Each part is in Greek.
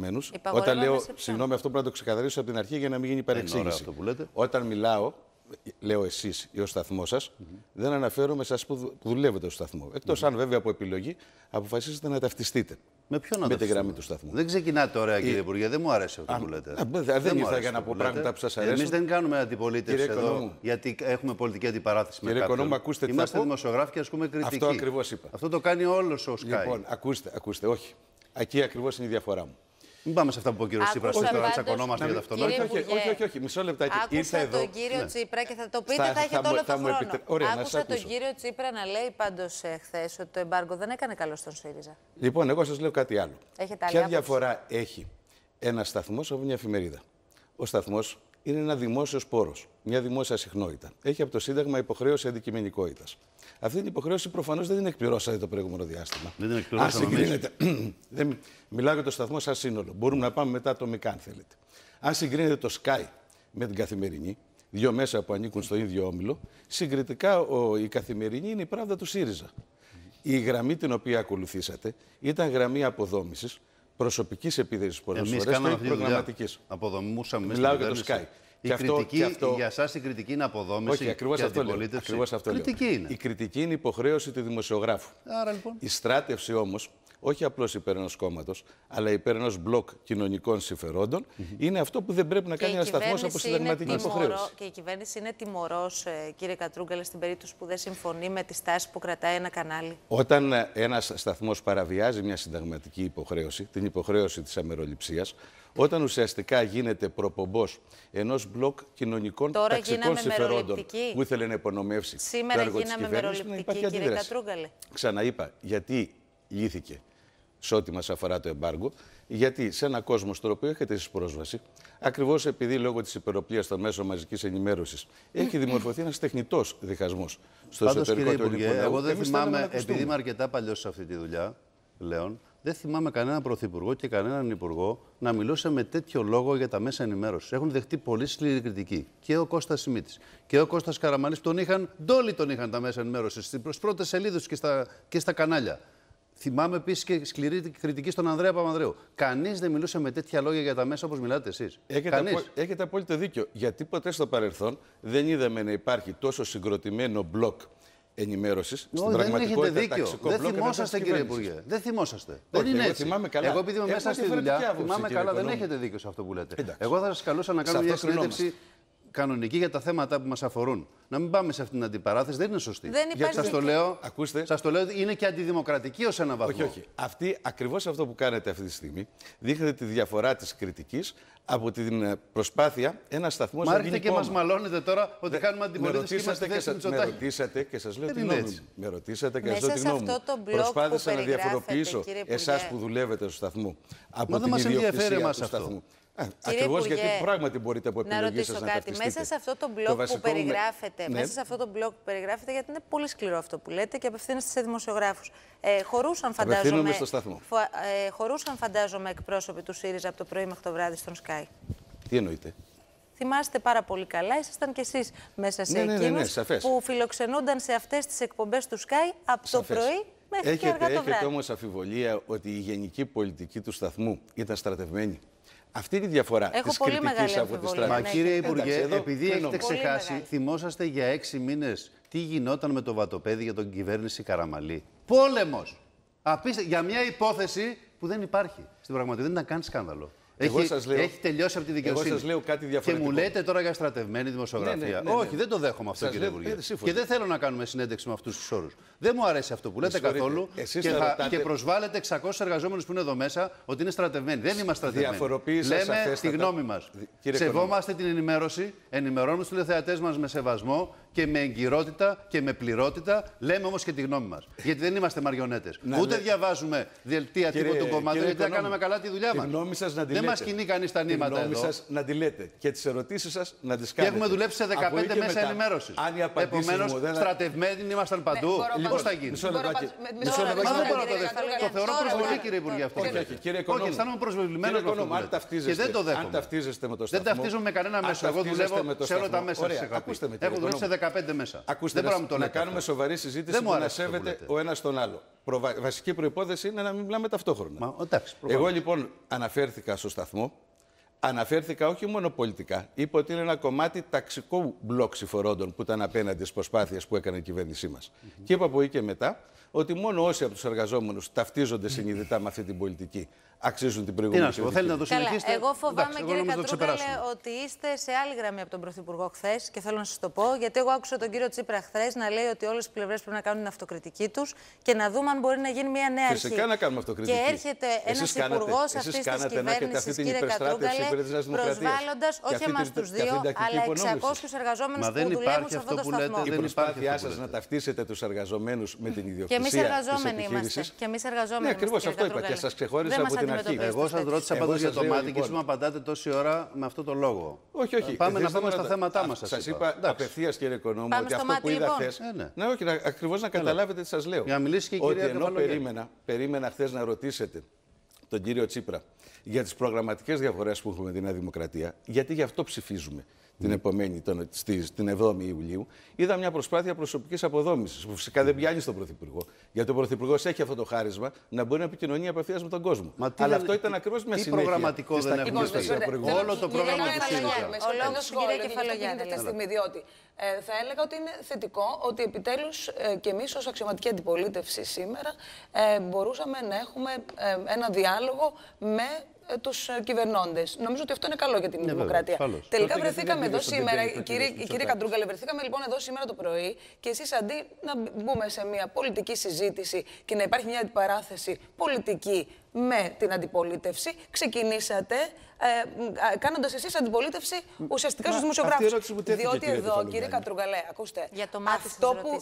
σταθμένους. Όταν λέω, συγγνώμη, αυτό πρέπει να το ξεκαθαρίσω από την αρχή για να μην γίνει παρεξήγηση. Όταν μιλάω, λέω εσείς ή ο σταθμός σας, δεν αναφέρομαι εσάς που δουλεύετε στο σταθμό. Εκτός αν βέβαια από επιλογή αποφασίσετε να ταυτιστείτε. Με ποιον να με τη γραμμή του σταθμού. Δεν ξεκινάτε ωραία, κύριε Υπουργέ, δεν μου αρέσει αυτό που λέτε. Δεν ήρθα για να πω πράγματα που σας αρέσουν. Εμείς δεν κάνουμε αντιπολίτευση εδώ, γιατί έχουμε πολιτική αντιπαράθεση με κάποιον. Είμαστε δημοσιογράφοι και ασκούμε κριτική. Αυτό ακριβώς είπα. Αυτό το κάνει όλος ο Sky. Λοιπόν, ακούστε, όχι. Εκεί ακριβώς είναι η διαφορά μου. Μην πάμε σε αυτά που είπε ο κύριος Τσίπρας, τώρα να τσακωνόμαστε για τα αυτονόητα. Όχι, μισό λεπτάκι. Άκουσα τον κύριο Τσίπρα και θα το πείτε, θα έχετε όλο τον χρόνο. Άκουσα τον κύριο Τσίπρα να λέει πάντως χθες ότι το εμπάργκο δεν έκανε καλό στον ΣΥΡΙΖΑ. Λοιπόν, εγώ σας λέω κάτι άλλο. Ποια διαφορά έχει ένας σταθμός από μια εφημερίδα? Ο σταθμός είναι ένα δημόσιος πόρος, μια δημόσια συχνότητα. Έχει από το Σύνταγμα υποχρέωση αντικειμενικότητας. Αυτή την υποχρέωση προφανώς δεν την εκπληρώσατε το προηγούμενο διάστημα. Δεν την εκπληρώσαμε. Μιλάω για το σταθμό σαν σύνολο. Μπορούμε να πάμε μετά ατομικά, αν θέλετε. Αν συγκρίνετε το Sky με την Καθημερινή, δύο μέσα που ανήκουν στο ίδιο όμιλο, συγκριτικά η Καθημερινή είναι η Pravda του ΣΥΡΙΖΑ. Η γραμμή την οποία ακολουθήσατε ήταν γραμμή αποδόμησης, προσωπικής επίδεσης πολλές φορές και προγραμματικής. Αποδομούσαμε. Μιλάω για το Sky. Για εσάς η κριτική είναι αποδόμηση. Όχι, ακριβώς αυτό λέω. Η κριτική είναι υποχρέωση του δημοσιογράφου. Άρα, λοιπόν. Η στράτευση όμως, όχι απλώς υπέρ ενός κόμματος, αλλά υπέρ ενός μπλοκ κοινωνικών συμφερόντων, είναι αυτό που δεν πρέπει να κάνει ένας σταθμός από συνταγματική υποχρέωση. Και η κυβέρνηση είναι τιμωρός, κύριε Κατρούγκαλε, στην περίπτωση που δεν συμφωνεί με τη στάση που κρατάει ένα κανάλι. Όταν ένας σταθμός παραβιάζει μια συνταγματική υποχρέωση, την υποχρέωση της αμεροληψίας, όταν ουσιαστικά γίνεται προπομπός ενός μπλοκ κοινωνικών ταξικών συμφερόντων που ήθελε να υπονομεύσει σήμερα το έργο της κυβέρνησης, μεροληπτική, κύριε Κατρούγκαλε. Ξαναείπα, γιατί λύθηκε σε ό,τι μας αφορά το εμπάργκο, γιατί σε ένα κόσμο στο οποίο έχετε εσείς πρόσβαση, ακριβώς επειδή λόγω της υπεροπλίας των μέσων μαζικής ενημέρωσης έχει δημορφωθεί ένας τεχνητός διχασμός στο εσωτερικό του ελληνικού λαού. Εγώ δεν θυμάμαι, επειδή είμαι αρκετά παλιός σε αυτή τη δουλειά, Λέων, δεν θυμάμαι κανέναν πρωθυπουργό και κανέναν υπουργό να μιλούσε με τέτοιο λόγο για τα μέσα ενημέρωσης. Έχουν δεχτεί πολύ σκληρή κριτική. Και ο Κώστας Σιμίτης και ο Κώστας Καραμανλής ντόλοι τον είχαν τα μέσα ενημέρωσης στις πρώτες σελίδες και στα κανάλια. Θυμάμαι επίσης και σκληρή κριτική στον Ανδρέα Παπανδρέου. Κανείς δεν μιλούσε με τέτοια λόγια για τα μέσα όπως μιλάτε εσείς. Έχετε απόλυτο δίκιο. Γιατί ποτέ στο παρελθόν δεν είδαμε να υπάρχει τόσο συγκροτημένο μπλοκ ενημέρωσης. Δεν έχετε δίκιο. Δεν θυμόσαστε, κύριε Υπουργέ. Δεν θυμόσαστε. Δεν είναι έτσι. Εγώ, επειδή είμαι μέσα στη δουλειά, θυμάμαι καλά. Δεν έχετε δίκιο σε αυτό που λέτε. Εγώ θα σας καλούσα να κάνω μια συνέντευξη κανονική για τα θέματα που μας αφορούν. Να μην πάμε σε αυτήν την αντιπαράθεση, δεν είναι σωστή. Γιατί σας το λέω, είναι και αντιδημοκρατική ως ένα βαθμό. Όχι. Ακριβώς αυτό που κάνετε αυτή τη στιγμή δείχνετε τη διαφορά της κριτικής από την προσπάθεια ένα σταθμό να γίνει κόμμα. Και μας μαλώνετε τώρα ότι κάνουμε αντιπολίτευση και είμαστε θέση του Μητσοτάκη. Με ρωτήσατε και σας λέω τη γνώμη μου. Με ρωτήσατε και σας λέω τη γνώμη μου. Προσπάθησα να διαφοροποιήσω εσάς που δουλεύετε στο σταθμό από την ιδιοκτησία του σταθμού. Ακριβώς γιατί πράγματι μπορείτε από επιλογή σας να ταυτιστείτε. Μέσα σε αυτό το μπλοκ που περιγράφετε, μέσα σε αυτό το μπλοκ που περιγράφετε, γιατί είναι πολύ σκληρό αυτό που λέτε και απευθύνεστε σε δημοσιογράφους. Χωρούσαν, φαντάζομαι, εκπρόσωποι του ΣΥΡΙΖΑ από το πρωί μέχρι το βράδυ στον Sky. Τι εννοείτε? Θυμάστε πάρα πολύ καλά, ήσασταν κι εσείς μέσα σε εκείνους που φιλοξενούνταν σε αυτές τις εκπομπές του Sky από το πρωί μέχρι και αργά το βράδυ. Έχετε όμως αμφιβολία ότι η γενική πολιτική του σταθμού ήταν στρατευμένη? Αυτή είναι η διαφορά της κριτικής από τη στρατηγική. Μα κύριε Υπουργέ, επειδή έχετε ξεχάσει, θυμόσαστε για 6 μήνες τι γινόταν με το βατοπέδι για τον κυβέρνηση Καραμανλή. Πόλεμος! Για μια υπόθεση που δεν υπάρχει. Στην πραγματικότητα δεν ήταν καν σκάνδαλο. Έχει τελειώσει από τη δικαιοσύνη. Εγώ σας λέω κάτι διαφορετικό. Και μου λέτε τώρα για στρατευμένη δημοσιογραφία. Όχι, δεν το δέχομαι αυτό, κύριε Υπουργέ. Και δεν θέλω να κάνουμε συνέντευξη με αυτούς τους όρους. Δεν μου αρέσει αυτό που λέτε καθόλου. Και προσβάλλετε 600 εργαζόμενους που είναι εδώ μέσα ότι είναι στρατευμένοι. Δεν είμαστε στρατευμένοι. Λέμε τη γνώμη μας. Σεβόμαστε την ενημέρωση, ενημερώνουμε τους τηλεθεατές μας με σεβασμό και με εγκυρότητα και με πληρότητα. Λέμε όμως και τη γνώμη μας. Γιατί δεν είμαστε μαριονέτες. Ούτε διαβάζουμε δελτία τύπου του κομμάτου, γιατί θα κάναμε καλά τη δουλειά μας. Δεν μας κινεί κανείς τα νήματα εδώ. Τη γνώμη σας να τη λέτε και τις ερωτήσεις σας να τις κάνετε. Και έχουμε δουλέψει σε 15 μέσα ενημέρωσης. Επομένως, στρατευμένοι ήμασταν παντού. Πώς θα γίνει? Μισό λεπτάκι. Το θεωρώ προσβολή, κύριε Υπουργέ, αυτό. Όχι, αισθάνομαι προσβολημένος με αυτό. Και δεν το δέχομαι. Αν ταυτίζεστε με το σταθμό. Δεν ταυτίζομαι με κανένα μέσο. Εγώ δουλεύω σε όλα τα μέσα. Έχω δουλέψει σε 15 μέσα. Ακούστε, να κάνουμε σοβαρή συζήτηση που να σέβεται ο ένας τον άλλο. βασική προϋπόθεση είναι να μην μιλάμε ταυτόχρονα. Εγώ λοιπόν αναφέρθηκα στο σταθμό. Αναφέρθηκα όχι μόνο πολιτικά. Είπα ότι είναι ένα κομμάτι ταξικού μπλοκ συμφορώντων που ήταν απέναντι στις προσπάθειες που έκανε η κυβέρνησή μας. Και είπα από εκεί και μετά ότι μόνο όσοι από τους εργαζόμενους ταυτίζονται συνειδητά με αυτή την πολιτική αξίζουν την προηγούμενη πολιτική. Θέλετε να το συνεχίσετε? Εγώ φοβάμαι, κύριε Κατρούγκαλε, ότι είστε σε άλλη γραμμή από τον Πρωθυπουργό χθες και θέλω να σας το πω, γιατί εγώ άκουσα τον κύριο Τσίπρα χθες να λέει ότι όλες οι πλευρές πρέπει να κάνουν την αυτοκριτική τους και να δούμε αν μπορεί να γίνει μια νέα αρχή. Φυσικά να κάνουμε αυτοκριτική. Και έρχεται ένας υπουργός αυτής της κυβέρνησης, κύριε Κατρούγκαλε, προσβάλλοντας όχι εμάς τους δύο, αλλά 600 εργαζόμενους που δουλεύουν σε αυτό το σταθμό. Η προσπάθειά σας να ταυτίσετε τους εργαζόμενους με την ιδιοκτησία. Και εμείς εργαζόμενοι είμαστε. Και εμείς εργαζόμενοι. Ναι, ακριβώς αυτό είπα και σας ξεχώρισα από την αρχή. Εγώ σας ρώτησα πάντως για το μάτι και εσείς μου απαντάτε τόση ώρα με αυτό το λόγο. Όχι, όχι. Πάμε να πάμε στα θέματά μας. Σας είπα απευθείας, κύριε Οικονόμου, ότι αυτό που είδα χθες. Ναι, όχι, ακριβώς να καταλάβετε τι σας λέω. Για να μιλήσει και η κυρία Κεφαλογιάννη. Ότι ενώ περίμενα χθες να ρωτήσετε τον κύριο Τσίπρα για τις προγραμματικές διαφορές που έχουμε με τη Νέα Δημοκρατία, γιατί γι' αυτό ψηφίζουμε την επομένη, την 7η Ιουλίου, είδα μια προσπάθεια προσωπικής αποδόμησης, που φυσικά δεν πιάνει στον Πρωθυπουργό. Γιατί ο Πρωθυπουργός έχει αυτό το χάρισμα να μπορεί να επικοινωνεί απευθείας με τον κόσμο. Αλλά αυτό ήταν ακριβώς μια συνέχεια. Τι προγραμματικό δεν έχουμε? Όλο το πρόγραμμα της ΣΥΡΙΖΑ. Ο σχόλιο, γίνεται στιγμή, διότι θα έλεγα ότι είναι θετικό ότι επιτέλους και εμείς ως αξιωματική αντιπολίτευση σήμερα μπορούσαμε να έχουμε ένα διάλογο με τους κυβερνώντες. Νομίζω ότι αυτό είναι καλό για την δημοκρατία. Τελικά βρεθήκαμε εδώ σήμερα, κύριε Κατρούγκαλε, βρεθήκαμε λοιπόν εδώ σήμερα το πρωί και εσείς αντί να μπούμε σε μια πολιτική συζήτηση και να υπάρχει μια αντιπαράθεση πολιτική με την αντιπολίτευση, ξεκινήσατε κάνοντας εσείς αντιπολίτευση ουσιαστικά στους δημοσιογράφους. Διότι εδώ, κύριε Κατρούγκαλε, ακούστε, αυτό που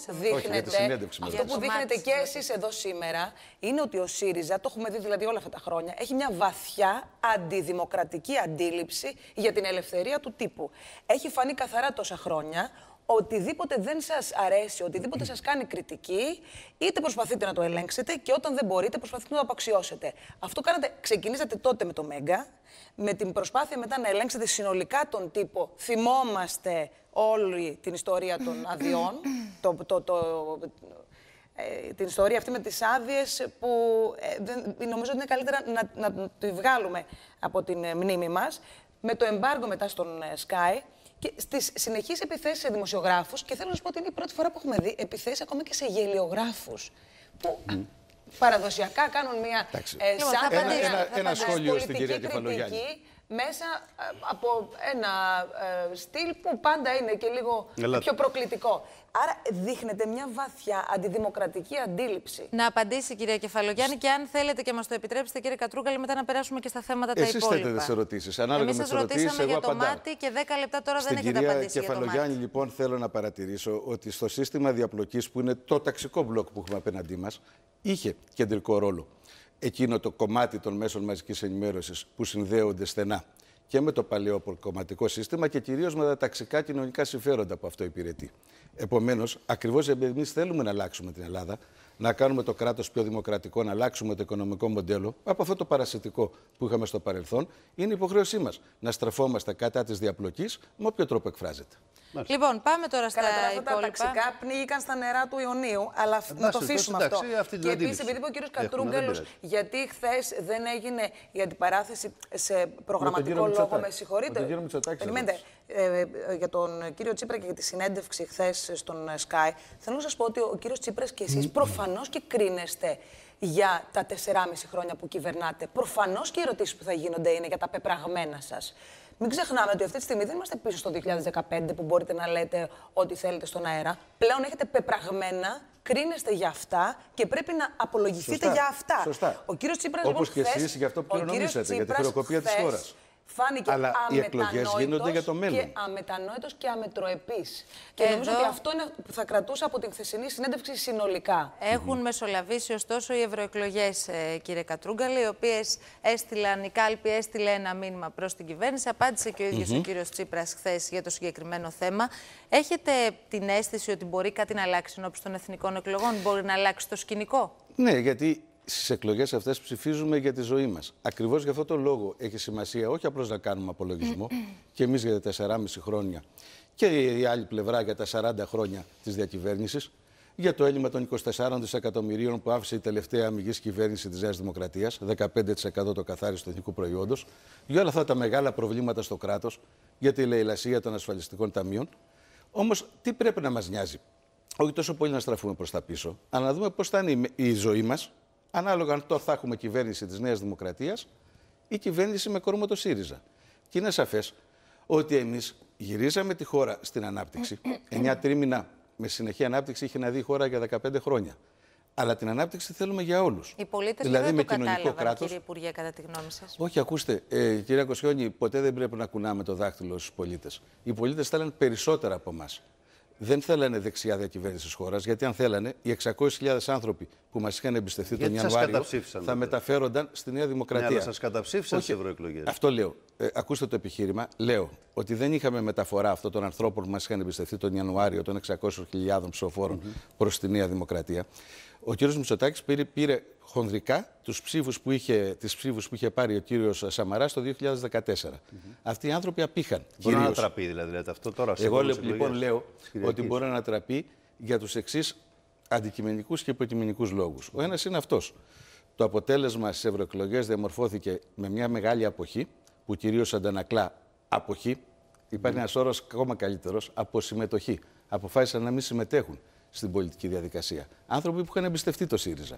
δείχνετε και εσείς εδώ σήμερα είναι ότι ο ΣΥΡΙΖΑ, το έχουμε δει δηλαδή όλα αυτά τα χρόνια, έχει μια βαθιά αντιδημοκρατική αντίληψη για την ελευθερία του τύπου. Έχει φανεί καθαρά τόσα χρόνια. Οτιδήποτε δεν σας αρέσει, οτιδήποτε σας κάνει κριτική, είτε προσπαθείτε να το ελέγξετε και όταν δεν μπορείτε προσπαθείτε να το απαξιώσετε. Αυτό κάνατε, ξεκινήσατε τότε με το Μέγκα, με την προσπάθεια μετά να ελέγξετε συνολικά τον τύπο. Θυμόμαστε όλη την ιστορία των αδειών, την ιστορία αυτή με τις άδειες που νομίζω ότι είναι καλύτερα να τη βγάλουμε από την μνήμη μας, με το εμπάργο μετά στον Sky. Και στις συνεχείς επιθέσεις σε δημοσιογράφους, και θέλω να σου πω ότι είναι η πρώτη φορά που έχουμε δει επιθέσεις ακόμα και σε γελιογράφους, που παραδοσιακά κάνουν μια ένα σχόλιο στην κυρία Κεφαλογιάννη. Μέσα από ένα στυλ που πάντα είναι και λίγο πιο προκλητικό. Άρα δείχνεται μια βαθιά αντιδημοκρατική αντίληψη. Να απαντήσει η κυρία Κεφαλογιάννη και αν θέλετε και μας το επιτρέψετε, κύριε Κατρούγκαλε, μετά να περάσουμε και στα θέματα τα υπόλοιπα. Εσείς θέτετε τις ερωτήσεις. Ανάλογα με τις ερωτήσεις, εγώ απαντάω. Για το μάτι και 10 λεπτά τώρα δεν έχετε απαντήσει. Κυρία Κεφαλογιάννη, λοιπόν, θέλω να παρατηρήσω ότι στο σύστημα διαπλοκής, που είναι το ταξικό μπλοκ που έχουμε απέναντί μας, είχε κεντρικό ρόλο εκείνο το κομμάτι των μέσων μαζικής ενημέρωσης που συνδέονται στενά και με το παλαιό κομματικό σύστημα και κυρίως με τα ταξικά κοινωνικά συμφέροντα που αυτό υπηρετεί. Επομένως, ακριβώς επειδή εμείς θέλουμε να αλλάξουμε την Ελλάδα, να κάνουμε το κράτος πιο δημοκρατικό, να αλλάξουμε το οικονομικό μοντέλο από αυτό το παρασιτικό που είχαμε στο παρελθόν, είναι υποχρέωσή μας να στρεφόμαστε κατά της διαπλοκής με όποιο τρόπο εκφράζεται. Λοιπόν, πάμε τώρα στα υπόλοιπα. Τα ταξικά πνίγηκαν στα νερά του Ιωνίου, αλλά να το αφήσουμε αυτό. Και επίσης, επειδή είπε ο κύριος Κατρούγκαλος, γιατί χθες δεν έγινε η αντιπαράθεση σε προγραμματικό λόγο, με συγχωρείτε. Περιμένετε, για τον κύριο Τσίπρα και για τη συνέντευξη χθες στον Sky, θέλω να σας πω ότι ο κύριος Τσίπρας και εσείς προφανώς και κρίνεστε για τα 4,5 χρόνια που κυβερνάτε. Προφανώς και οι ερωτήσεις που θα γίνονται είναι για τα πεπραγμένα σας. Μην ξεχνάμε ότι αυτή τη στιγμή δεν είμαστε πίσω στο 2015 που μπορείτε να λέτε ό,τι θέλετε στον αέρα. Πλέον έχετε πεπραγμένα, κρίνεστε για αυτά και πρέπει να απολογηθείτε για αυτά. Σωστά. Ο κύριος Τσίπρας, όπως και εσείς για αυτό που κληρονομήσατε, για τη χρεοκοπία της χώρας. Φάνηκε αλλά οι εκλογές γίνονται για το μέλλον. Και αμετανόητος και αμετροεπής. Και νομίζω ότι αυτό είναι που θα κρατούσα από την χθεσινή συνέντευξη συνολικά. Έχουν μεσολαβήσει ωστόσο οι ευρωεκλογές, κύριε Κατρούγκαλε, οι οποίες η κάλπη έστειλε ένα μήνυμα προς την κυβέρνηση. Απάντησε και ο ίδιος ο κύριος Τσίπρας χθες για το συγκεκριμένο θέμα. Έχετε την αίσθηση ότι μπορεί κάτι να αλλάξει ενώπιον των εθνικών εκλογών, μπορεί να αλλάξει το σκηνικό? Ναι, γιατί στις εκλογές αυτές ψηφίζουμε για τη ζωή μας. Ακριβώς γι' αυτό το λόγο έχει σημασία όχι απλώς να κάνουμε απολογισμό και εμείς για τα 4,5 χρόνια και η άλλη πλευρά για τα 40 χρόνια της διακυβέρνησης, για το έλλειμμα των 24 δισεκατομμυρίων που άφησε η τελευταία αμυγής κυβέρνηση της Νέας Δημοκρατίας, 15% το καθάριστο εθνικού προϊόντος, για όλα αυτά τα μεγάλα προβλήματα στο κράτος, για τη λαιλασία των ασφαλιστικών ταμείων. Όμως, τι πρέπει να μας νοιάζει? Όχι τόσο πολύ να στραφούμε προς τα πίσω, αλλά να δούμε πώς θα είναι η ζωή μας, ανάλογα αν τώρα θα έχουμε κυβέρνηση της Νέας Δημοκρατίας ή κυβέρνηση με κορμό το ΣΥΡΙΖΑ. Και είναι σαφές ότι εμείς γυρίζαμε τη χώρα στην ανάπτυξη. 9 τρίμηνα με συνεχή ανάπτυξη είχε να δει η χώρα για 15 χρόνια. Αλλά την ανάπτυξη θέλουμε για όλους. Οι πολίτες δηλαδή, δεν με το κατάλαβαν, κράτος, κύριε Υπουργέ, κατά τη γνώμη σας? Όχι, ακούστε, κυρία Κοσιόνη, ποτέ δεν πρέπει να κουνάμε το δάχτυλο στους πολίτες. Οι πολίτες θέλουν περισσότερα από εμάς. Δεν θέλανε δεξιά διακυβέρνηση της χώρας, γιατί αν θέλανε, οι 600.000 άνθρωποι που μας είχαν εμπιστευτεί τον Ιανουάριο θα μεταφέρονταν στη Νέα Δημοκρατία. Ναι, αλλά σας καταψήφισαν στις ευρωεκλογές. Αυτό λέω. Ακούστε το επιχείρημα. Λέω ότι δεν είχαμε μεταφορά αυτών των ανθρώπων που μας είχαν εμπιστευτεί τον Ιανουάριο, των 600.000 ψηφοφόρων προς τη Νέα Δημοκρατία. Ο κύριος Μητσοτάκης πήρε χονδρικά τις ψήφους που είχε πάρει ο κύριος Σαμαράς το 2014. Αυτοί οι άνθρωποι απήχαν. Μπορεί να ανατραπεί δηλαδή αυτό τώρα? Εγώ λοιπόν λέω ότι μπορεί να ανατραπεί για τους εξής αντικειμενικούς και υποκειμενικούς λόγους. Ο ένας είναι αυτός. Το αποτέλεσμα στις ευρωεκλογές διαμορφώθηκε με μια μεγάλη αποχή, που κυρίως αντανακλά αποχή. Υπάρχει ένας όρος ακόμα καλύτερος, αποσυμμετοχή. Αποφάσισαν να μην συμμετέχουν στην πολιτική διαδικασία. Άνθρωποι που είχαν εμπιστευτεί το ΣΥΡΙΖΑ.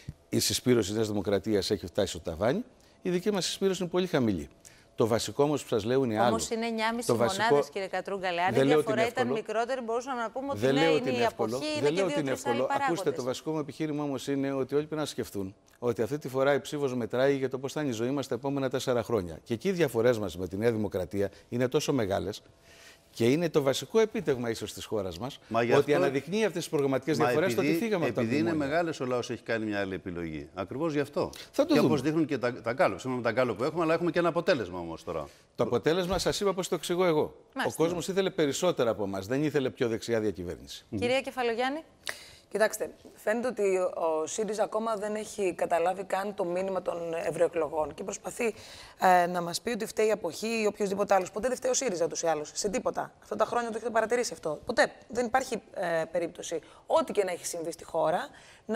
Η συσπήρωση της Νέας Δημοκρατίας έχει φτάσει στο ταβάνι, η δική μας συσπήρωση είναι πολύ χαμηλή. Το βασικό όμως που σας λέω είναι άλλο. Όμως είναι 9,5 μονάδες, κύριε Κατρούγκαλε. Αν η διαφορά ήταν μικρότερη, μπορούσαμε να πούμε ότι ναι, είναι η αποχή, είναι και 2-3 άλλοι παράγοντες. Ακούστε, το βασικό μου επιχείρημα όμως είναι ότι όλοι πρέπει να σκεφτούν ότι αυτή τη φορά η ψήφος μετράει για το πώς θα είναι η ζωή μας τα επόμενα 4 χρόνια. Και εκεί οι διαφορές μας με τη Νέα Δημοκρατία είναι τόσο μεγάλες. Και είναι το βασικό επίτευγμα ίσως της χώρας μας ότι αναδεικνύει αυτές τις προγραμματικές διαφορές στο ότι φύγαμε από τα μνημόνια. Επειδή είναι μεγάλες, ο λαός έχει κάνει μια άλλη επιλογή. Ακριβώς γι' αυτό. Θα το και δούμε. όπως δείχνουν και τα γκάλωπ. Σύμφωνα με τα γκάλωπ που έχουμε, αλλά έχουμε και ένα αποτέλεσμα όμως τώρα. Το αποτέλεσμα σας είπα πώς το εξηγώ εγώ. Μάλιστα. Ο κόσμος ήθελε περισσότερα από εμάς. Δεν ήθελε πιο δεξιά διακυβέρνηση. Κυρία Κεφαλογιάννη. Κοιτάξτε, φαίνεται ότι ο ΣΥΡΙΖΑ ακόμα δεν έχει καταλάβει καν το μήνυμα των ευρωεκλογών και προσπαθεί να μας πει ότι φταίει η αποχή ή οποιοδήποτε άλλος. Ποτέ δεν φταίει ο ΣΥΡΙΖΑ ούτως ή άλλως. Σε τίποτα. Αυτά τα χρόνια το έχετε παρατηρήσει αυτό. Ποτέ. Δεν υπάρχει περίπτωση, ό,τι και να έχει συμβεί στη χώρα,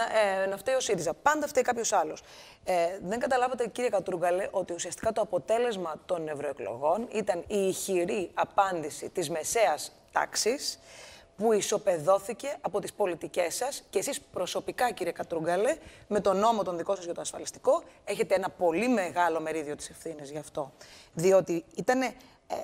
να φταίει ο ΣΥΡΙΖΑ. Πάντα φταίει κάποιος άλλος. Δεν καταλάβατε, κύριε Κατρούγκαλε, ότι ουσιαστικά το αποτέλεσμα των ευρωεκλογών ήταν η ηχηρή απάντηση της μεσαίας τάξης, που ισοπεδώθηκε από τις πολιτικές σας και εσείς προσωπικά, κύριε Κατρούγκαλε, με τον νόμο τον δικό σας για το ασφαλιστικό, έχετε ένα πολύ μεγάλο μερίδιο της ευθύνης γι' αυτό. Διότι ήταν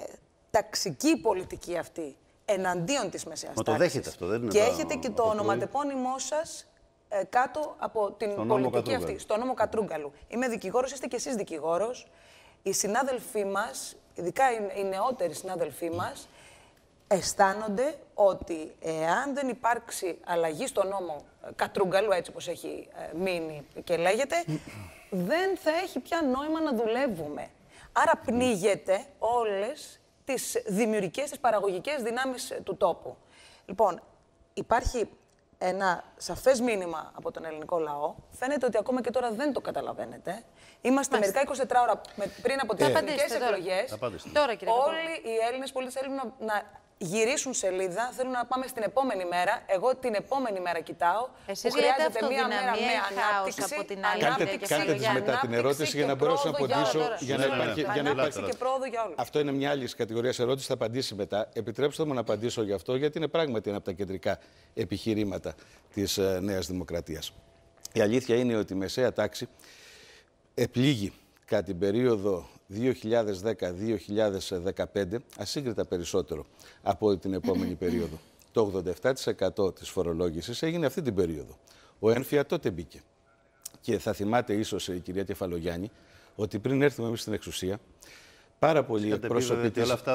ταξική πολιτική αυτή εναντίον της μεσαίας τάξης. Μα το δέχεται αυτό, δεν είναι? Και έχετε και το ονοματεπώνυμό σας κάτω από την πολιτική αυτή, στο νόμο Κατρούγκαλου. Είμαι δικηγόρος, είστε και εσείς δικηγόρος. Οι συνάδελφοί μας, ειδικά οι νεότεροι συνάδελφοί μας, αισθάνονται ότι εάν δεν υπάρξει αλλαγή στο νόμο Κατρούγκαλου, έτσι όπως έχει μείνει και λέγεται, δεν θα έχει πια νόημα να δουλεύουμε. Άρα πνίγεται όλες τις δημιουργικές, τις παραγωγικές δυνάμεις του τόπου. Λοιπόν, υπάρχει ένα σαφές μήνυμα από τον ελληνικό λαό. Φαίνεται ότι ακόμα και τώρα δεν το καταλαβαίνετε. Είμαστε μερικά 24 ώρα πριν από τις εθνικές εκλογές. Όλοι οι Έλληνες πολίτες θέλουν να γυρίσουν σελίδα, θέλουν να πάμε στην επόμενη μέρα. Εγώ την επόμενη μέρα κοιτάω. Εσείς που χρειάζεται μία μέρα με ανάπτυξη. Από την άλλη κάντε τις μετά την ερώτηση για να μπορέσω να απαντήσω. Για να υπάρξει και πρόοδο για όλους. Αυτό είναι μια άλλη κατηγορία ερώτηση, θα απαντήσει μετά. Επιτρέψτε μου να απαντήσω γι' αυτό, γιατί είναι πράγματι ένα από τα κεντρικά επιχειρήματα της Νέας Δημοκρατίας. Η αλήθεια είναι ότι η μεσαία τάξη επλήγει κατά την περίοδο 2010-2015 ασύγκριτα περισσότερο από την επόμενη περίοδο. Το 87% της φορολόγησης έγινε αυτή την περίοδο. Ο ΕΝΦΙΑ τότε μπήκε. Και θα θυμάται ίσως η κυρία Κεφαλογιάννη ότι πριν έρθουμε εμείς στην εξουσία, πάρα πολλοί εκπρόσωποι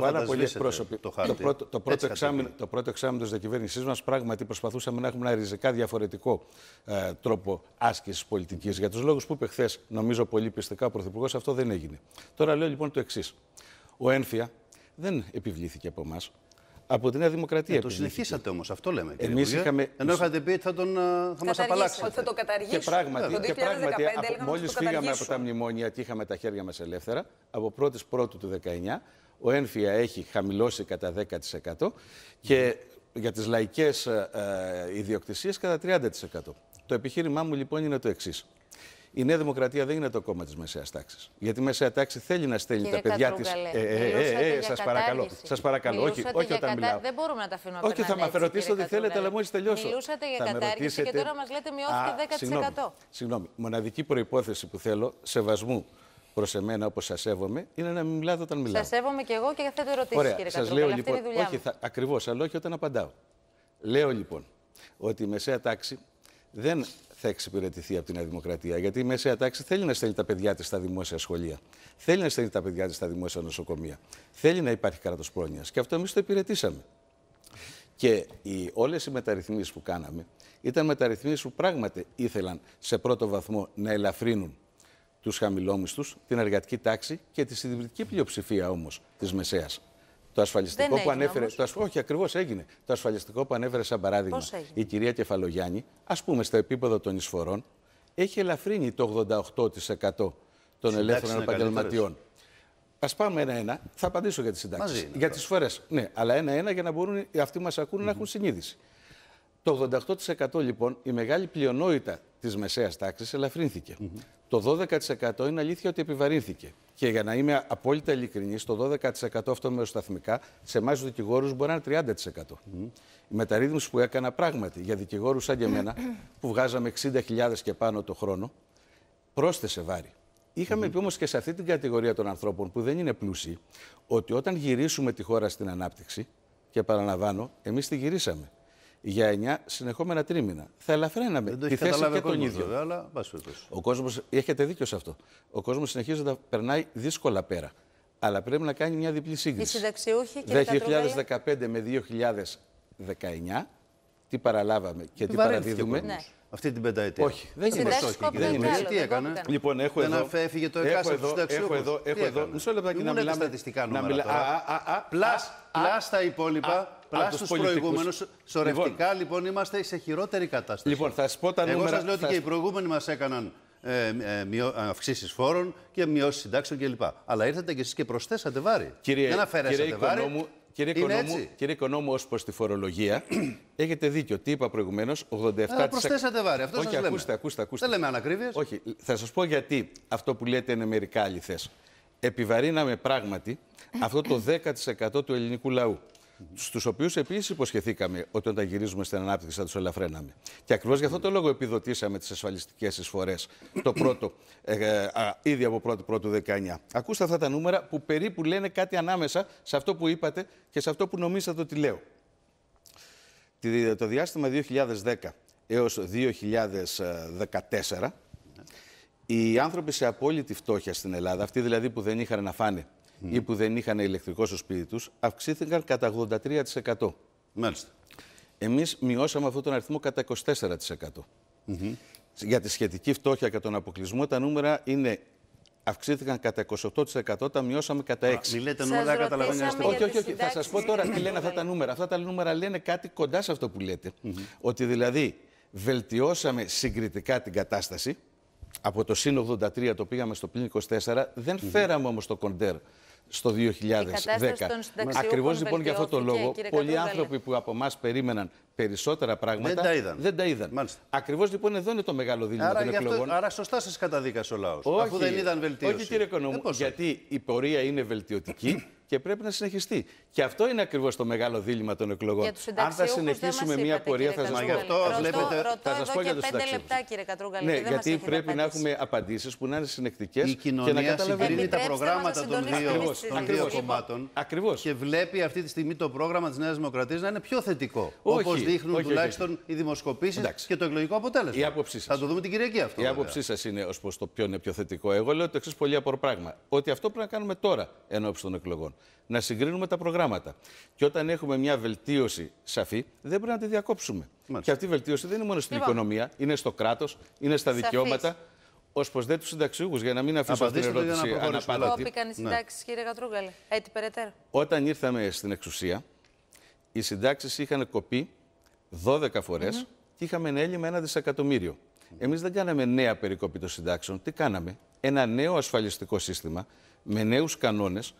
το πρώτο εξάμηνο της διακυβέρνησής μας πράγματι προσπαθούσαμε να έχουμε ένα ριζικά διαφορετικό τρόπο άσκησης πολιτικής. Για τους λόγους που είπε χθες, νομίζω πολύ πιστικά ο Πρωθυπουργός, αυτό δεν έγινε. Τώρα λέω λοιπόν το εξής. Ο ΕΝΦΙΑ δεν επιβλήθηκε από εμάς. Από τη Νέα Δημοκρατία. Το συνεχίσατε όμως, αυτό λέμε. Εμείς είχαμε. Ενώ είχατε πει ότι θα μας απαλλάξετε. Ότι θα το καταργήσουμε. Και πράγματι μόλις φύγαμε από τα μνημόνια και είχαμε τα χέρια μας ελεύθερα, από 1η Πρώτου του 19, ο ΕΝΦΙΑ έχει χαμηλώσει κατά 10% και για τις λαϊκές ιδιοκτησίες κατά 30%. Το επιχείρημά μου λοιπόν είναι το εξής. Η Νέα Δημοκρατία δεν είναι το κόμμα της μεσαίας τάξης. Γιατί η μεσαία τάξη θέλει να στέλνει τα παιδιά της. Σας παρακαλώ. Όχι όταν μιλάω. Δεν μπορούμε να τα αφήνουμε απέναντι. Όχι, θα με ρωτήσετε ό,τι θέλετε, αλλά μόλις τελειώσω. Μιλούσατε για κατάργηση και τώρα μας λέτε μειώθηκε 10%. Συγγνώμη. Μοναδική προϋπόθεση που θέλω σεβασμού προς εμένα, όπως σας σέβομαι, είναι να μην μιλάτε όταν μιλάω. Σας σέβομαι και εγώ και θέτω ερωτήσεις, κύριε Κατρούγκαλη. Αυτή είναι η δουλειά μου. Ακριβώς, αλλά όχι όταν απαντάω. Λέω λοιπόν ότι η μεσαία τάξη δεν θα εξυπηρετηθεί από τη Νέα Δημοκρατία. Γιατί η μεσαία τάξη θέλει να στέλνει τα παιδιά της στα δημόσια σχολεία. Θέλει να στέλνει τα παιδιά της στα δημόσια νοσοκομεία. Θέλει να υπάρχει κράτος πρόνοιας. Και αυτό εμείς το υπηρετήσαμε. Και όλες οι μεταρρυθμίσεις που κάναμε ήταν μεταρρυθμίσεις που πράγματι ήθελαν σε πρώτο βαθμό να ελαφρύνουν τους χαμηλόμισθους, την εργατική τάξη και τη συντηρητική πλειοψηφία όμως της μεσαίας. Το ασφαλιστικό που ανέφερε. Όχι, ακριβώς έγινε. Το ασφαλιστικό που ανέφερε σαν παράδειγμα η κυρία Κεφαλογιάννη, ας πούμε στο επίπεδο των εισφορών, έχει ελαφρύνει το 88% των ελεύθερων επαγγελματιών. Ας πάμε ένα-ένα. Θα απαντήσω για τις συντάξεις. Για τις εισφορές. Ναι, αλλά ένα-ένα για να μπορούν αυτοί που μας ακούνε να έχουν συνείδηση. Το 88% λοιπόν, η μεγάλη πλειονότητα της μεσαίας τάξης ελαφρύνθηκε. Το 12% είναι αλήθεια ότι επιβαρύνθηκε. Και για να είμαι απόλυτα ειλικρινής, το 12% αυτό μεσοσταθμικά σε εμάς τους δικηγόρους μπορεί να είναι 30%. Η μεταρρύθμιση που έκανα πράγματι για δικηγόρους σαν και εμένα, που βγάζαμε 60.000 και πάνω το χρόνο, πρόσθεσε βάρη. Είχαμε πει όμως και σε αυτή την κατηγορία των ανθρώπων που δεν είναι πλούσιοι, ότι όταν γυρίσουμε τη χώρα στην ανάπτυξη, και παραλαμβάνω, εμείς τη γυρίσαμε για 9 συνεχόμενα τρίμηνα. Θα ελαφρύναμε τη θέση και τον ίδιο. Βέβαια, αλλά, ο κόσμος, έχετε δίκιο σε αυτό. Ο κόσμος συνεχίζει να περνάει δύσκολα πέρα. Αλλά πρέπει να κάνει μια διπλή σύγκριση. Οι συνταξιούχοι, κύριε 2015 με 2019, τι παραλάβαμε και τι παραδίδουμε. Ναι. Αυτή την πενταετία. Όχι, δεν είναι αυτό. Δεν είναι. Τι έκανε. Λοιπόν, έχω εδώ. Δεν έφυγε το εκάστοτε του συνταξιούχου. Έχω εδώ. Μισό λεπτάκι να μιλάμε. Στατιστικά νούμερα. Πλάς τα υπόλοιπα. Πλάς τους προηγούμενους. Σωρευτικά λοιπόν είμαστε σε χειρότερη κατάσταση. Λοιπόν, θα σας πω τα νούμερα. Εγώ σας λέω ότι και οι προηγούμενοι μας έκαναν αυξήσεις φόρων και μειώσεις συντάξεων κλπ. Αλλά ήρθατε κι εσείς και προσθέσατε βάρη. Δεν αφαιρέσατε βάρη. Κύριε Οικονόμου, ως προς τη φορολογία, έχετε δίκιο. Τι είπα προηγουμένως, 87%. Αλλά προσθέσατε βάρη. Αυτό σας λέμε. Ακούστε. Δεν λέμε ανακρίβειες. Όχι, θα σας πω γιατί αυτό που λέτε είναι μερικά αληθές. Επιβαρύναμε πράγματι αυτό το 10% του ελληνικού λαού. Στους οποίους επίσης υποσχεθήκαμε ότι όταν γυρίζουμε στην ανάπτυξη θα τους ελαφραίναμε. Και ακριβώς γι' αυτό το λόγο επιδοτήσαμε τις ασφαλιστικές εισφορές το πρώτο, ήδη από 1η-1η 19. Ακούστε αυτά τα νούμερα που περίπου λένε κάτι ανάμεσα σε αυτό που είπατε και σε αυτό που νομίζατε ότι λέω. Το διάστημα 2010 έως 2014, οι άνθρωποι σε απόλυτη φτώχεια στην Ελλάδα, αυτοί δηλαδή που δεν είχαν να φάνε, ή που δεν είχαν ηλεκτρικό στο σπίτι τους, αυξήθηκαν κατά 83%. Μάλιστα. Εμείς μειώσαμε αυτόν τον αριθμό κατά 24%. Για τη σχετική φτώχεια και τον αποκλεισμό τα νούμερα είναι αυξήθηκαν κατά 28%, τα μειώσαμε κατά 6%. Μη λέτε νούμερα, καταλαβαίνετε. Όχι. Θα σας πω τώρα τι λένε αυτά τα νούμερα. Αυτά τα νούμερα λένε κάτι κοντά σε αυτό που λέτε. Ότι δηλαδή βελτιώσαμε συγκριτικά την κατάσταση. Από το συν 83 το πήγαμε στο πλην 24, δεν φέραμε όμως το κοντέρ στο 2010. Ακριβώς λοιπόν για αυτό το λόγο, πολλοί άνθρωποι που από εμάς περίμεναν περισσότερα πράγματα δεν τα είδαν. Ακριβώς λοιπόν εδώ είναι το μεγάλο δίλημμα των εκλογών. Άρα σωστά σας καταδίκασε ο λαός, αφού δεν είδαν βελτίωση. Όχι κύριε Οικονόμου, γιατί η πορεία είναι βελτιωτική και πρέπει να συνεχιστεί. Και αυτό είναι ακριβώς το μεγάλο δίλημμα των εκλογών. Αν θα συνεχίσουμε μια πορεία, θα σας πω. Θα σας πω για τους συνταξιούχους. Ναι, γιατί πρέπει να έχουμε απαντήσεις που να είναι συνεκτικές και να καταλαβαίνουμε. Η κοινωνία τα προγράμματα των δύο κομμάτων. Ακριβώς. Και βλέπει αυτή τη στιγμή το πρόγραμμα της Νέας Δημοκρατίας να είναι πιο θετικό. Όπως δείχνουν τουλάχιστον οι δημοσκοπήσεις και το εκλογικό αποτέλεσμα. Η άποψή σας. Θα το δούμε την Κυριακή αυτό. Η άποψή σας είναι ως προς το ποιο είναι πιο θετικό. Εγώ λέω το εξής πολύ απλό πράγμα. Ότι αυτό πρέπει να κάνουμε τώρα ενώπιση των εκλογών. Να συγκρίνουμε τα προγράμματα. Και όταν έχουμε μια βελτίωση σαφή, δεν πρέπει να τη διακόψουμε. Και αυτή η βελτίωση δεν είναι μόνο στην οικονομία, είναι στο κράτος, είναι στα δικαιώματα. Ως προς δε τους συνταξιούχους, για να μην αφήσω αυτή την ερώτηση αναπάντητη. Κόπηκαν οι συντάξεις, κύριε Κατρούγκαλε. Έτσι περαιτέρω. Όταν ήρθαμε στην εξουσία, οι συντάξεις είχαν κοπεί 12 φορές και είχαμε ένα έλλειμμα 1 δισεκατομμύριο. Εμείς δεν κάναμε νέα περικοπή των συντάξεων. Τι κάναμε? Ένα νέο ασφαλιστικό σύστημα με νέους κανόνες,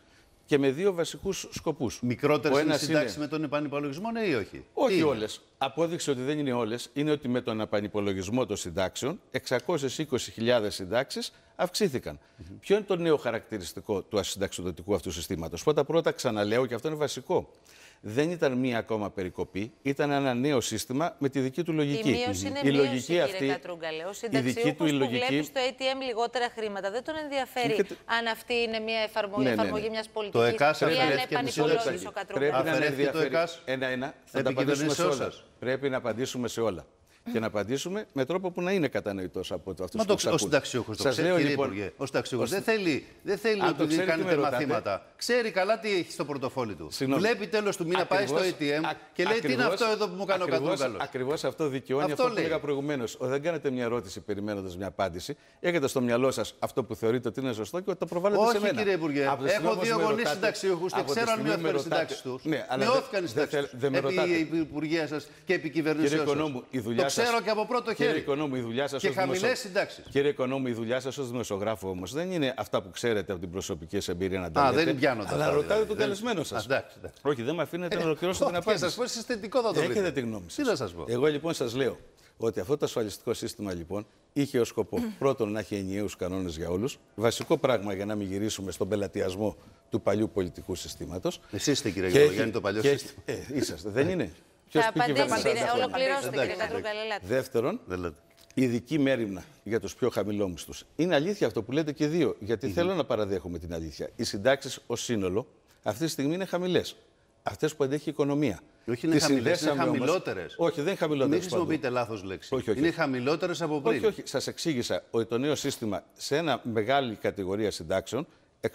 και με δύο βασικούς σκοπούς. Μικρότερες είναι οι συντάξεις με τον επανυπολογισμό, ναι ή όχι? Όχι όλες. Απόδειξη ότι δεν είναι όλες είναι ότι με τον επανυπολογισμό των συντάξεων 620.000 συντάξεις αυξήθηκαν. Ποιο είναι το νέο χαρακτηριστικό του ασυνταξιοδοτικού αυτού συστήματος? Πρώτα ξαναλέω, και αυτό είναι βασικό. Δεν ήταν μία ακόμα περικοπή, ήταν ένα νέο σύστημα με τη δική του λογική. Η μείωση είναι μείωση, κύριε Κατρούγκαλε. Ο συνταξιούχος που βλέπει στο ATM λιγότερα χρήματα, δεν τον ενδιαφέρει αν αυτή είναι μια εφαρμογή μιας πολιτικής ή αν επανυπολόγισε ο Κατρούγκαλε. Πρέπει να ενδιαφέρει ένα-ένα. Θα τα απαντήσουμε σε όλα. Πρέπει να απαντήσουμε σε όλα. Και να απαντήσουμε με τρόπο που να είναι κατανοητός από αυτούς που τους ακούν. Ο συνταξιούχος το ξέρει, κύριε Υπουργέ. Ο συνταξιούχος δεν θέλει ότι κάνετε μαθήματα. Ξέρει καλά τι έχει στο πορτοφόλι του. Βλέπει τέλος του μήνα, πάει στο ATM και λέει τι είναι αυτό εδώ που μου κάνει ο Κατρούγκαλος. Ακριβώς αυτό δικαιώνει αυτό που έλεγα προηγουμένως. Δεν κάνετε μια ερώτηση περιμένοντας μια απάντηση. Έχετε στο μυαλό σας αυτό που θεωρείτε ότι είναι σωστό και το προβάλλετε σε μένα. Όχι, κύριε Υπουργέ. Έχω δύο γονείς συνταξιούχους και ξέρω αν μειώθηκαν οι συντάξεις τους. Μειώθηκαν οι συντάξεις τους επί Υπουργεία σας και επί κυβερνήσεως σας. Ξέρω και από πρώτο χέρι. Κύριε Οικονόμου, η δουλειά σας και χαμηλές συντάξεις. Κύριε Οικονόμου, η δουλειά σας ως δημοσιογράφο όμως δεν είναι αυτά που ξέρετε από την προσωπική σας εμπειρία να τα λέτε. Δεν πιάνω τα. Αλλά ρωτάτε τον καλεσμένο σας. Όχι, δεν με αφήνετε να ολοκληρώσω την απάντηση. Θα σας πω συστατικό θα το βρείτε. Έχετε τη γνώμη σας. Τι θα σας πω? Εγώ λοιπόν σας λέω ότι αυτό το ασφαλιστικό σύστημα λοιπόν είχε ως σκοπό πρώτον να έχει ενιαίους κανόνες για όλους. Βασικό πράγμα για να μην γυρίσουμε στον πελατειασμό του παλιού πολιτικού συστήματος. Εσείς είστε, κύριε Γεωργιάννη, το παλιό σύστημα. Είσαστε, δεν είναι? Θα απαντήσετε, ολοκληρώστε, κύριε Κατρούγκαλε. Δεύτερον, ειδική μέριμνα για τους πιο χαμηλόμισθους. Είναι αλήθεια αυτό που λέτε και δύο, γιατί θέλω να παραδέχομαι την αλήθεια. Οι συντάξεις ως σύνολο αυτή τη στιγμή είναι χαμηλές. Αυτές που αντέχει η οικονομία. Όχι, είναι χαμηλές, είναι χαμηλότερες. Όχι, δεν είναι χαμηλότερες. Μην χρησιμοποιείτε λάθος λέξη. Όχι. Είναι χαμηλότερες από πριν. Όχι. Σας εξήγησα ότι το νέο σύστημα σε ένα μεγάλη κατηγορία συντάξεων,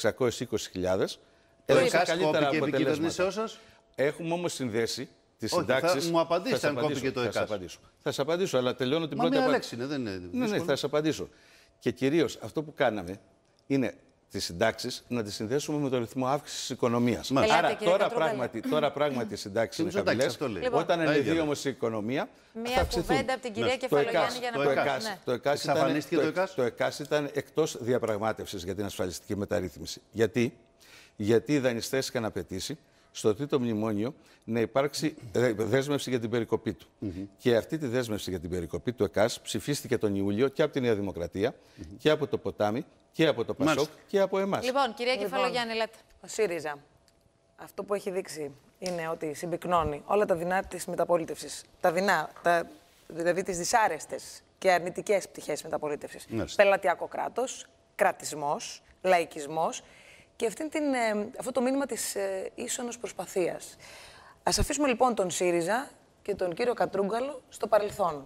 620.000, έδωσε καλύτερα αποτελέσματα. Έχουμε όμως συνδέσει τις συντάξεις. Θα μου απαντήσετε αν κόπηκε το ΕΚΑΣ. Θα σας απαντήσω, αλλά τελειώνω την πρώτη απάντηση. Ναι, θα σας απαντήσω. Και κυρίως αυτό που κάναμε είναι τις συντάξεις να τις συνδέσουμε με το ρυθμό αύξησης της οικονομίας. Άρα τώρα πράγματι οι συντάξεις είναι χαμηλές. Όταν ανεβεί όμως η οικονομία, μία κουβέντα από την κυρία Κεφαλογιάννη για να το ΕΚΑΣ ήταν εκτός διαπραγμάτευσης για την ασφαλιστική μεταρρύθμιση. Γιατί οι δανειστές είχαν απαιτήσει στο τρίτο μνημόνιο να υπάρξει δέσμευση για την περικοπή του. Και αυτή τη δέσμευση για την περικοπή του ΕΚΑΣ ψηφίστηκε τον Ιούλιο και από τη Νέα Δημοκρατία και από το Ποτάμι και από το ΠΑΣΟΚ και από εμάς. Λοιπόν, κυρία Κεφαλογιάννη, λέτε. Ο ΣΥΡΙΖΑ αυτό που έχει δείξει είναι ότι συμπυκνώνει όλα τα δεινά της μεταπολίτευσης. Τα δεινά, δηλαδή τις δυσάρεστες και αρνητικές πτυχές μεταπολίτευσης. Πελατειακό κράτος, κρατισμός, λαϊκισμός. Και αυτό το μήνυμα της ίσονος προσπαθίας. Ας αφήσουμε λοιπόν τον ΣΥΡΙΖΑ και τον κύριο Κατρούγκαλο στο παρελθόν.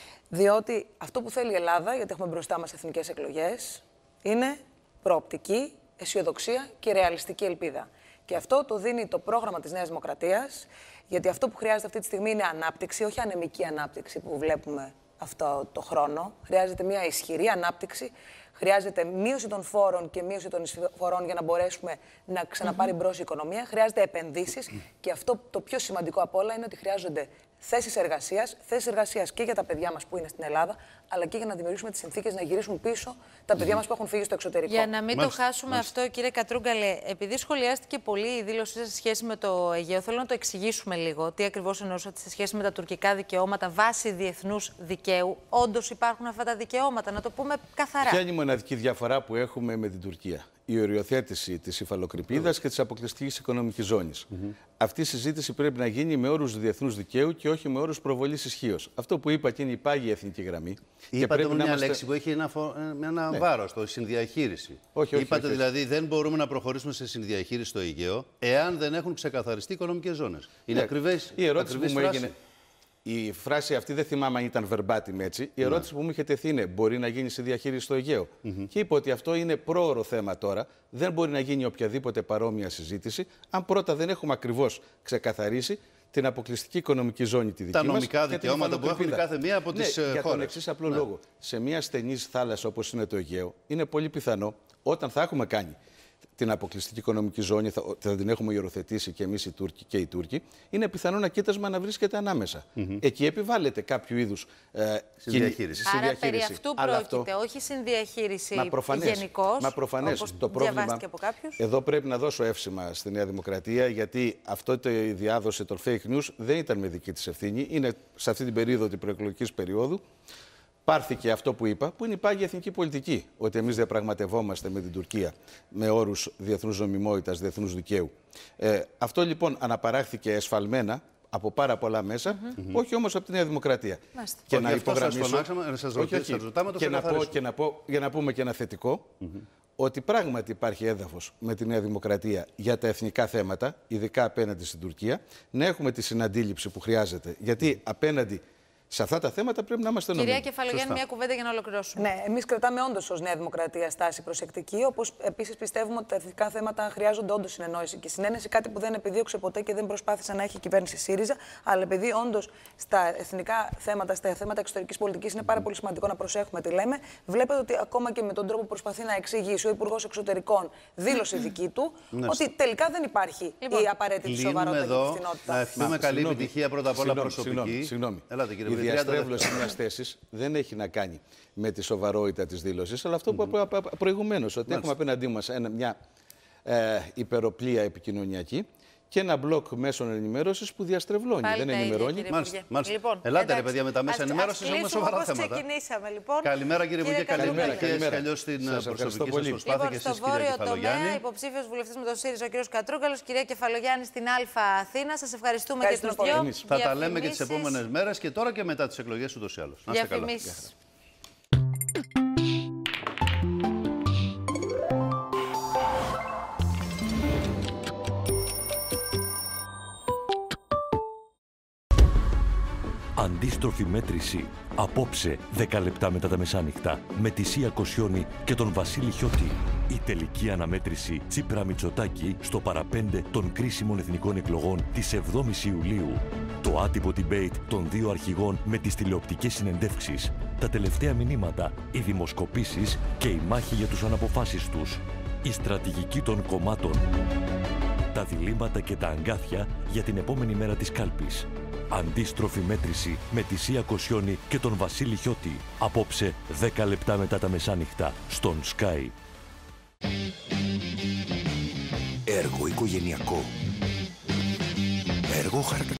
Διότι αυτό που θέλει η Ελλάδα, γιατί έχουμε μπροστά μας εθνικές εκλογές, είναι προοπτική, αισιοδοξία και ρεαλιστική ελπίδα. Και αυτό το δίνει το πρόγραμμα της Νέας Δημοκρατίας, γιατί αυτό που χρειάζεται αυτή τη στιγμή είναι ανάπτυξη, όχι ανεμική ανάπτυξη που βλέπουμε αυτό το χρόνο. Χρειάζεται μια ισχυρή ανάπτυξη. Χρειάζεται μείωση των φόρων και μείωση των εισφορών για να μπορέσουμε να ξαναπάρει μπρος η οικονομία. Χρειάζεται επενδύσεις και αυτό το πιο σημαντικό απ' όλα είναι ότι χρειάζονται θέσεις εργασίας και για τα παιδιά μας που είναι στην Ελλάδα, αλλά και για να δημιουργήσουμε τις συνθήκες να γυρίσουν πίσω τα παιδιά μας που έχουν φύγει στο εξωτερικό. Για να μην το χάσουμε αυτό, κύριε Κατρούγκαλε, επειδή σχολιάστηκε πολύ η δήλωσή σας σε σχέση με το Αιγαίο, θέλω να το εξηγήσουμε λίγο. Τι ακριβώς εννοούσατε σε σχέση με τα τουρκικά δικαιώματα βάσει διεθνούς δικαίου? Όντως υπάρχουν αυτά τα δικαιώματα, να το πούμε καθαρά. Ποια είναι η μοναδική διαφορά που έχουμε με την Τουρκία? Η οριοθέτηση της υφαλοκρηπίδας και της αποκλειστικής οικονομικής ζώνης. Αυτή η συζήτηση πρέπει να γίνει με όρους διεθνούς δικαίου και όχι με όρους προβολής ισχύως. Αυτό που είπα και είναι η πάγια εθνική γραμμή. Είπατε μια λέξη που έχει ένα βάρος, το συνδιαχείριση. Είπατε δηλαδή δεν μπορούμε να προχωρήσουμε σε συνδιαχείριση στο Αιγαίο εάν δεν έχουν ξεκαθαριστεί οικονομικές ζώνες. Είναι ακριβές. Η ερώτηση που μου έγινε. Η φράση αυτή δεν θυμάμαι αν ήταν verbatim έτσι. Η ερώτηση που μου είχε τεθεί είναι: μπορεί να γίνει συνδιαχείριση στο Αιγαίο? Και είπα ότι αυτό είναι πρόωρο θέμα τώρα. Δεν μπορεί να γίνει οποιαδήποτε παρόμοια συζήτηση, αν πρώτα δεν έχουμε ακριβώς ξεκαθαρίσει την αποκλειστική οικονομική ζώνη τη δική μας. Τα νομικά δικαιώματα που έχουν κάθε μία από τις χώρες. Για τον εξής απλό λόγο. Σε μια στενής θάλασσα όπως είναι το Αιγαίο, είναι πολύ πιθανό όταν θα έχουμε κάνει την αποκλειστική οικονομική ζώνη, θα την έχουμε υιοθετήσει και εμείς οι Τούρκοι, είναι πιθανό ένα κοίτασμα να βρίσκεται ανάμεσα. Εκεί επιβάλλεται κάποιο είδους συνδιαχείριση. Άρα περί αυτού πρόκειται, όχι συνδιαχείριση γενικώς, Μα προφανές. Το πρόβλημα, από κάποιους. εδώ πρέπει να δώσω εύσημα στη Νέα Δημοκρατία, γιατί η διάδοση των fake news δεν ήταν με δική της ευθύνη. Είναι σε αυτή την περίοδο της προεκλογικής περίοδου. Πάρθηκε αυτό που είπα, που είναι η πάγια εθνική πολιτική. Ότι εμείς διαπραγματευόμαστε με την Τουρκία με όρους διεθνούς νομιμότητας, διεθνούς δικαίου. Αυτό λοιπόν αναπαράχθηκε εσφαλμένα από πάρα πολλά μέσα, όχι όμως από τη Νέα Δημοκρατία. Και να υπογραμμίσω. Για να πούμε και ένα θετικό, ότι πράγματι υπάρχει έδαφος με τη Νέα Δημοκρατία για τα εθνικά θέματα, ειδικά απέναντι στην Τουρκία, να έχουμε τη συναντήληψη που χρειάζεται. Γιατί απέναντι σε αυτά τα θέματα πρέπει να είμαστε νομίμοι. Κυρία Κεφαλογιάννη, μια κουβέντα για να ολοκληρώσουμε. Ναι, εμείς κρατάμε όντως ως Νέα Δημοκρατία στάση προσεκτική, όπως επίσης πιστεύουμε ότι τα εθνικά θέματα χρειάζονται όντως συνεννόηση και συνένεση, κάτι που δεν επιδίωξε ποτέ και δεν προσπάθησε να έχει η κυβέρνηση ΣΥΡΙΖΑ. Αλλά επειδή όντως στα εθνικά θέματα, στα θέματα εξωτερικής πολιτικής είναι πάρα πολύ σημαντικό να προσέχουμε τι λέμε, βλέπετε ότι ακόμα και με τον τρόπο που προσπαθεί να εξηγήσει ο Υπουργός Εξωτερικών, δήλωσε δική του, ότι τελικά δεν υπάρχει η απαραίτητη σοβαρότητα και υπευθυνότητα. Να ευχηθούμε καλή επιτυχία πρώτα απ' όλα προσωπική. Συγγνώμη. Η διαστρέβλωση μιας θέσης δεν έχει να κάνει με τη σοβαρότητα της δήλωσης, αλλά αυτό που είπα προηγουμένως, ότι έχουμε απέναντί μας μια υπεροπλία επικοινωνιακή και ένα μπλοκ μέσων ενημέρωσης που διαστρεβλώνει. Δεν ενημερώνει. Μάλιστα. Λοιπόν, ελάτε ρε παιδιά με τα μέσα ενημέρωσης, έχουμε σοβαρά θέματα. Ξεκινήσαμε, λοιπόν. Καλημέρα κύριε Υπουργέ, καλημέρα και αλλιώς στην προσωπική σας προσπάθεια και εσείς κυρία Κεφαλογιάννη. Υποψήφιος βουλευτής με τον ΣΥΡΙΖΑ ο κύριος Κατρούγκαλος, κυρία Κεφαλογιάννη στην Α Αθήνα. Σας ευχαριστούμε και τους δυο. Θα τα λέμε και τις επόμενες μέρες και τώρα και μετά τις εκλογές ούτως ή άλλως. Να είστε καλά. Αντίστροφη μέτρηση. Απόψε, 10 λεπτά μετά τα μεσάνυχτα, με τη Σία Κοσιόνη και τον Βασίλη Χιώτη. Η τελική αναμέτρηση Τσίπρα-Μητσοτάκη στο παραπέντε των κρίσιμων εθνικών εκλογών της 7ης Ιουλίου. Το άτυπο debate των δύο αρχηγών με τις τηλεοπτικές συνεντεύξεις. Τα τελευταία μηνύματα, οι δημοσκοπήσεις και η μάχη για τους αναποφάσεις τους. Η στρατηγική των κομμάτων. Τα διλήμματα και τα αγκάθια για την επόμενη μέρα της κάλπης. Αντίστροφη μέτρηση με τη Σία Κοσιόνη και τον Βασίλη Χιώτη. Απόψε 10 λεπτά μετά τα μεσάνυχτα στον Sky. Έργο οικογενειακό. Έργο